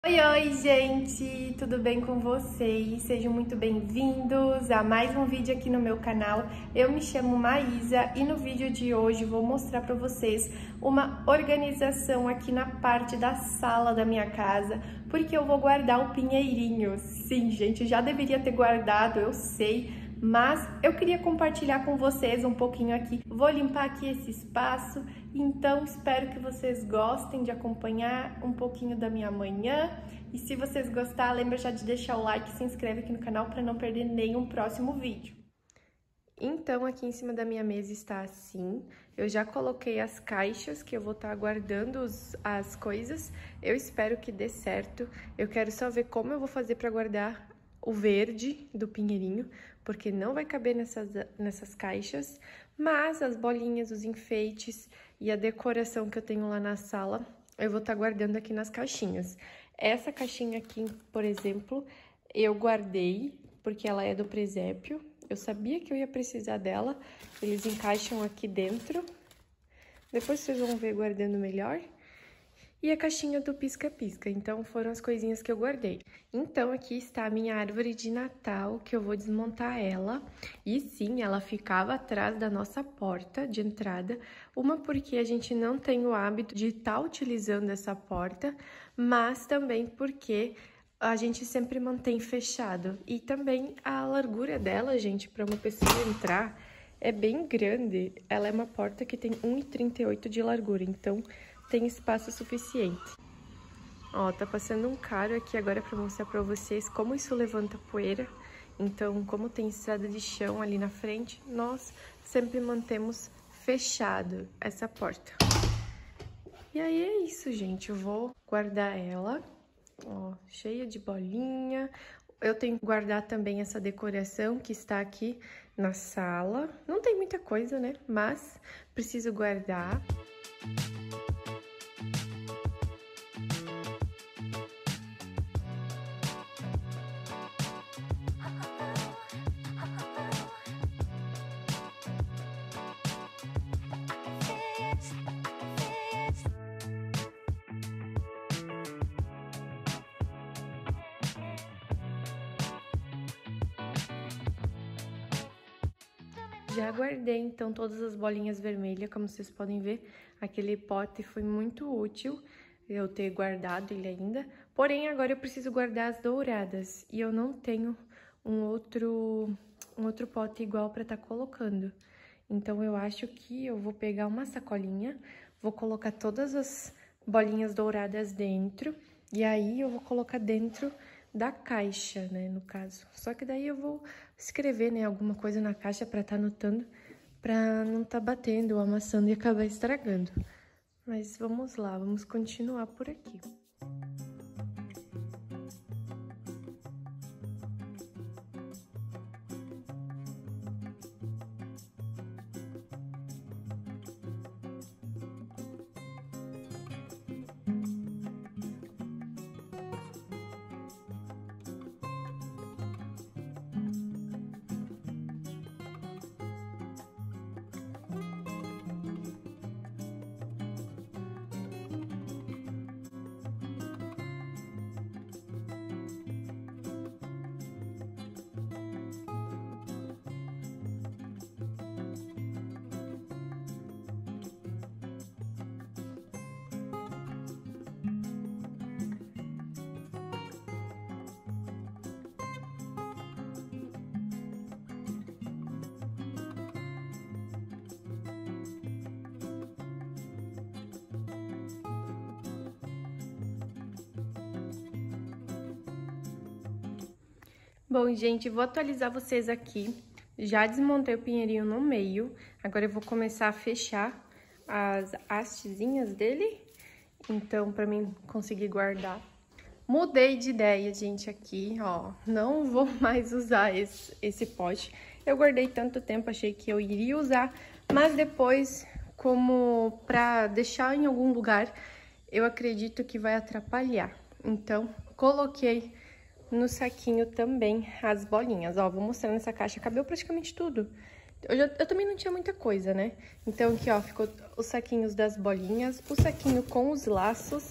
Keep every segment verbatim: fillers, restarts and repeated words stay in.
Oi, oi, gente! Tudo bem com vocês? Sejam muito bem-vindos a mais um vídeo aqui no meu canal. Eu me chamo Maísa e no vídeo de hoje vou mostrar para vocês uma organização aqui na parte da sala da minha casa, porque eu vou guardar o pinheirinho. Sim, gente, já deveria ter guardado, eu sei, mas eu queria compartilhar com vocês um pouquinho aqui. Vou limpar aqui esse espaço, então espero que vocês gostem de acompanhar um pouquinho da minha manhã. E se vocês gostarem, lembra já de deixar o like e se inscreve aqui no canal para não perder nenhum próximo vídeo. Então, aqui em cima da minha mesa está assim. Eu já coloquei as caixas que eu vou estar guardando os, as coisas. Eu espero que dê certo. Eu quero só ver como eu vou fazer para guardar o verde do pinheirinho, porque não vai caber nessas, nessas caixas, mas as bolinhas, os enfeites e a decoração que eu tenho lá na sala, eu vou estar guardando aqui nas caixinhas. Essa caixinha aqui, por exemplo, eu guardei, porque ela é do presépio, eu sabia que eu ia precisar dela, eles encaixam aqui dentro, depois vocês vão ver guardando melhor. E a caixinha do pisca-pisca, então foram as coisinhas que eu guardei. Então, aqui está a minha árvore de Natal, que eu vou desmontar ela. E sim, ela ficava atrás da nossa porta de entrada. Uma porque a gente não tem o hábito de estar utilizando essa porta, mas também porque a gente sempre mantém fechado. E também a largura dela, gente, para uma pessoa entrar, é bem grande. Ela é uma porta que tem um e trinta e oito de largura, então tem espaço suficiente. Ó, tá passando um carro aqui agora pra mostrar pra vocês como isso levanta poeira. Então, como tem estrada de chão ali na frente, nós sempre mantemos fechado essa porta. E aí é isso, gente. Eu vou guardar ela, ó, cheia de bolinha. Eu tenho que guardar também essa decoração que está aqui na sala. Não tem muita coisa, né? Mas preciso guardar. Já guardei, então, todas as bolinhas vermelhas, como vocês podem ver, aquele pote foi muito útil eu ter guardado ele ainda. Porém, agora eu preciso guardar as douradas e eu não tenho um outro, um outro pote igual para estar colocando. Então, eu acho que eu vou pegar uma sacolinha, vou colocar todas as bolinhas douradas dentro e aí eu vou colocar dentro da caixa, né, no caso. Só que daí eu vou escrever, né, alguma coisa na caixa pra tá anotando, pra não tá batendo ou amassando e acabar estragando. Mas vamos lá, vamos continuar por aqui. Bom, gente, vou atualizar vocês aqui. Já desmontei o pinheirinho no meio. Agora eu vou começar a fechar as hastezinhas dele. Então, pra mim conseguir guardar. Mudei de ideia, gente, aqui, ó. Não vou mais usar esse, esse pote. Eu guardei tanto tempo, achei que eu iria usar. Mas depois, como pra deixar em algum lugar, eu acredito que vai atrapalhar. Então, coloquei no saquinho também as bolinhas. Ó, vou mostrar nessa caixa, cabeu praticamente tudo. Eu, já, eu também não tinha muita coisa, né? Então, aqui, ó, ficou os saquinhos das bolinhas, o saquinho com os laços,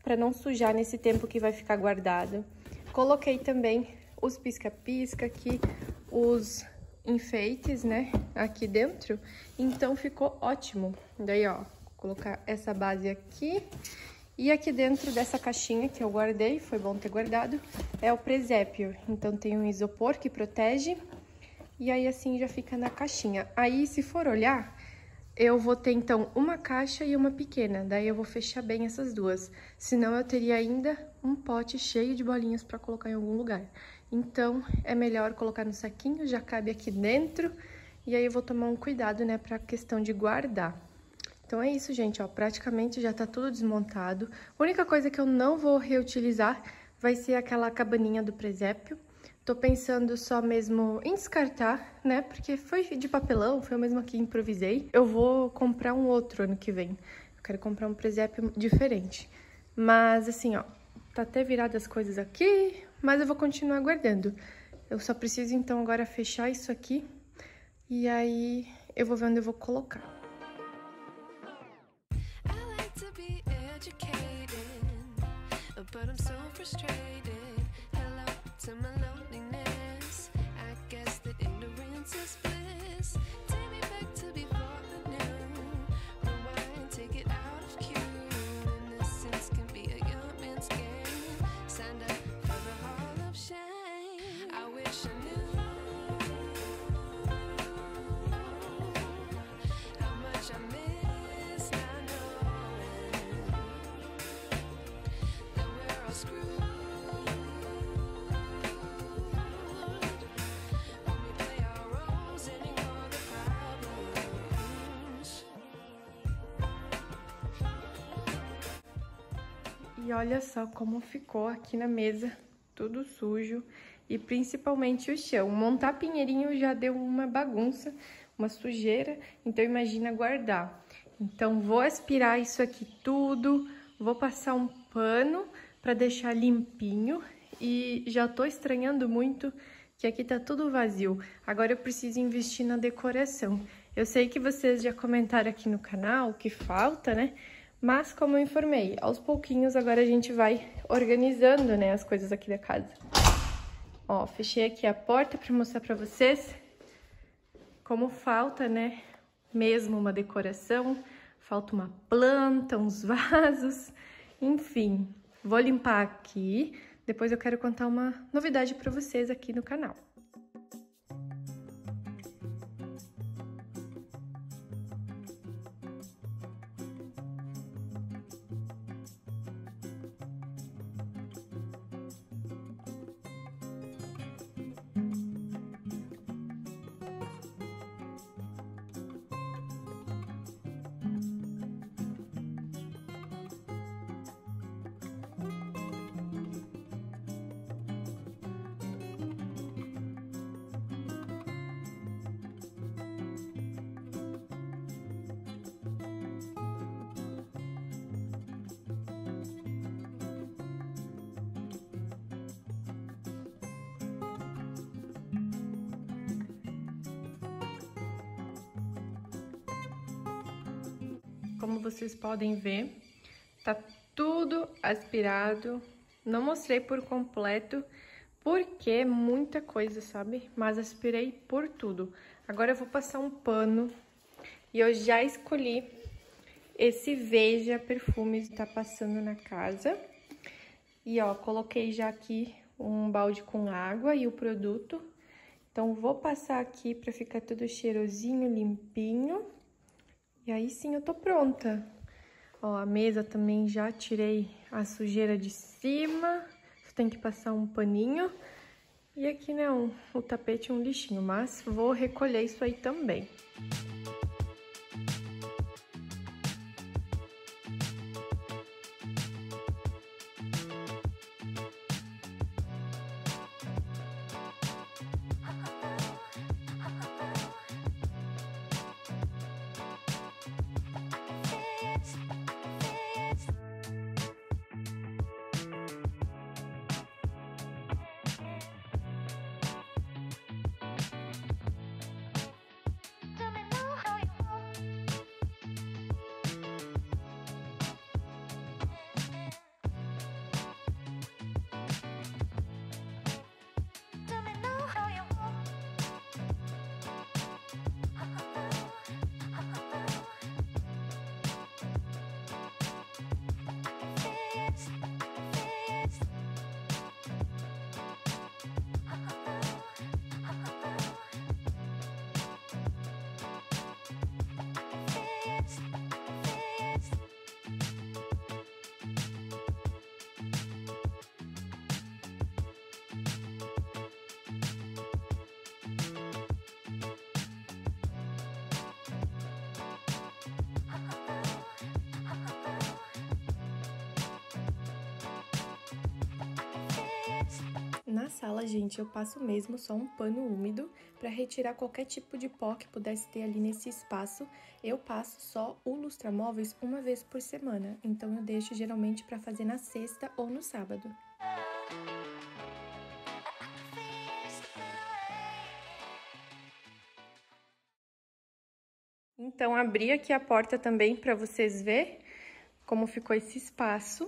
para não sujar nesse tempo que vai ficar guardado. Coloquei também os pisca-pisca aqui, os enfeites, né, aqui dentro. Então ficou ótimo. Daí, ó, vou colocar essa base aqui. E aqui dentro dessa caixinha que eu guardei, foi bom ter guardado, é o presépio. Então tem um isopor que protege. E aí assim já fica na caixinha. Aí, se for olhar, eu vou ter então uma caixa e uma pequena. Daí eu vou fechar bem essas duas. Senão eu teria ainda um pote cheio de bolinhas para colocar em algum lugar. Então é melhor colocar no saquinho, já cabe aqui dentro. E aí eu vou tomar um cuidado, né, pra questão de guardar. Então é isso, gente, ó, praticamente já tá tudo desmontado. A única coisa que eu não vou reutilizar vai ser aquela cabaninha do presépio. Tô pensando só mesmo em descartar, né, porque foi de papelão, foi eu mesmo que improvisei. Eu vou comprar um outro ano que vem. Eu quero comprar um presépio diferente. Mas assim, ó, tá até virado as coisas aqui, mas eu vou continuar guardando. Eu só preciso então agora fechar isso aqui e aí eu vou ver onde eu vou colocar. But I'm so frustrated. Hello to my loneliness. I guess that ignorance is bliss. Take me back to before I knew. Rewind, take it out of cue. Innocence can be a young man's game. Signed up for the hall of shame. I wish I knew how much I miss not knowing. E olha só como ficou aqui na mesa, tudo sujo e principalmente o chão. Montar pinheirinho já deu uma bagunça, uma sujeira, então imagina guardar. Então vou aspirar isso aqui tudo, vou passar um pano para deixar limpinho e já tô estranhando muito que aqui tá tudo vazio. Agora eu preciso investir na decoração. Eu sei que vocês já comentaram aqui no canal o que falta, né? Mas, como eu informei, aos pouquinhos agora a gente vai organizando, né, as coisas aqui da casa. Ó, fechei aqui a porta para mostrar para vocês como falta, né, mesmo uma decoração. Falta uma planta, uns vasos, enfim. Vou limpar aqui, depois eu quero contar uma novidade para vocês aqui no canal. Como vocês podem ver, tá tudo aspirado. Não mostrei por completo, porque é muita coisa, sabe? Mas aspirei por tudo. Agora eu vou passar um pano e eu já escolhi esse Veja Perfumes que tá passando na casa. E ó, coloquei já aqui um balde com água e o produto. Então vou passar aqui pra ficar tudo cheirosinho, limpinho. E aí sim eu tô pronta. Ó, a mesa também já tirei a sujeira de cima. Tem que passar um paninho. E aqui, né, um, o tapete é um lixinho, mas vou recolher isso aí também. sala, gente, eu passo mesmo só um pano úmido para retirar qualquer tipo de pó que pudesse ter ali nesse espaço. Eu passo só o lustramóveis uma vez por semana, então eu deixo geralmente para fazer na sexta ou no sábado. Então, abri aqui a porta também para vocês verem como ficou esse espaço.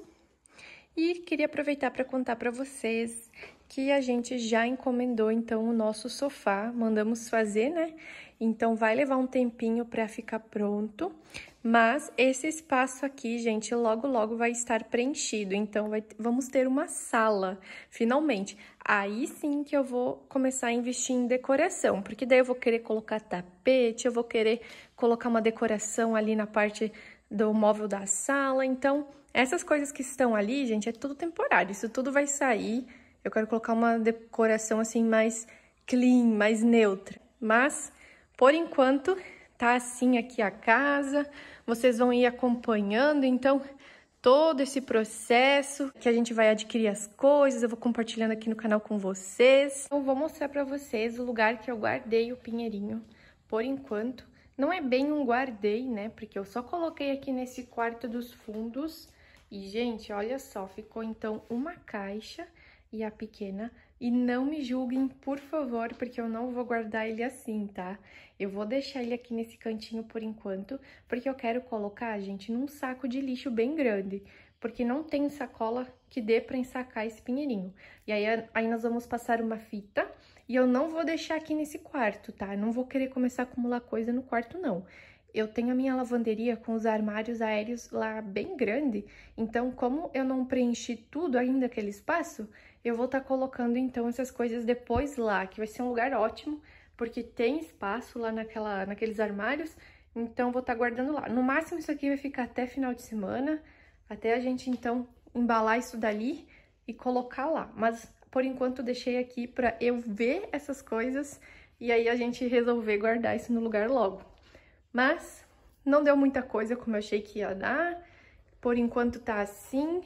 E queria aproveitar para contar para vocês que a gente já encomendou, então, o nosso sofá. Mandamos fazer, né? Então, vai levar um tempinho para ficar pronto. Mas esse espaço aqui, gente, logo, logo vai estar preenchido. Então, vai, vamos ter uma sala, finalmente. Aí sim que eu vou começar a investir em decoração. Porque daí eu vou querer colocar tapete, eu vou querer colocar uma decoração ali na parte do móvel da sala. Então, essas coisas que estão ali, gente, é tudo temporário. Isso tudo vai sair. Eu quero colocar uma decoração, assim, mais clean, mais neutra. Mas, por enquanto, tá assim aqui a casa. Vocês vão ir acompanhando, então, todo esse processo que a gente vai adquirir as coisas. Eu vou compartilhando aqui no canal com vocês. Então, vou mostrar pra vocês o lugar que eu guardei o pinheirinho, por enquanto. Não é bem um guardei, né? Porque eu só coloquei aqui nesse quarto dos fundos. E, gente, olha só, ficou então uma caixa e a pequena. E não me julguem, por favor, porque eu não vou guardar ele assim, tá? Eu vou deixar ele aqui nesse cantinho por enquanto, porque eu quero colocar, gente, num saco de lixo bem grande. Porque não tem sacola que dê pra ensacar esse pinheirinho. E aí, aí nós vamos passar uma fita. E eu não vou deixar aqui nesse quarto, tá? Eu não vou querer começar a acumular coisa no quarto, não. Eu tenho a minha lavanderia com os armários aéreos lá bem grande. Então, como eu não preenchi tudo ainda aquele espaço, eu vou estar tá colocando, então, essas coisas depois lá, que vai ser um lugar ótimo, porque tem espaço lá naquela, naqueles armários, então vou estar tá guardando lá. No máximo, isso aqui vai ficar até final de semana, até a gente, então, embalar isso dali e colocar lá. Mas, por enquanto, deixei aqui pra eu ver essas coisas e aí a gente resolver guardar isso no lugar logo. Mas não deu muita coisa como eu achei que ia dar. Por enquanto tá assim.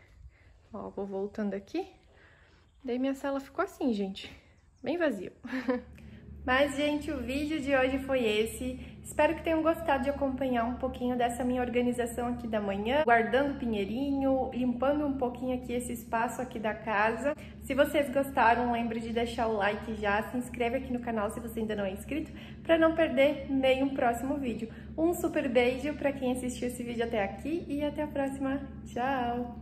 Ó, vou voltando aqui. Daí minha sala ficou assim, gente. Bem vazio. Mas, gente, o vídeo de hoje foi esse. Espero que tenham gostado de acompanhar um pouquinho dessa minha organização aqui da manhã, guardando o pinheirinho, limpando um pouquinho aqui esse espaço aqui da casa. Se vocês gostaram, lembre de deixar o like já, se inscreve aqui no canal se você ainda não é inscrito, para não perder nenhum próximo vídeo. Um super beijo para quem assistiu esse vídeo até aqui e até a próxima. Tchau!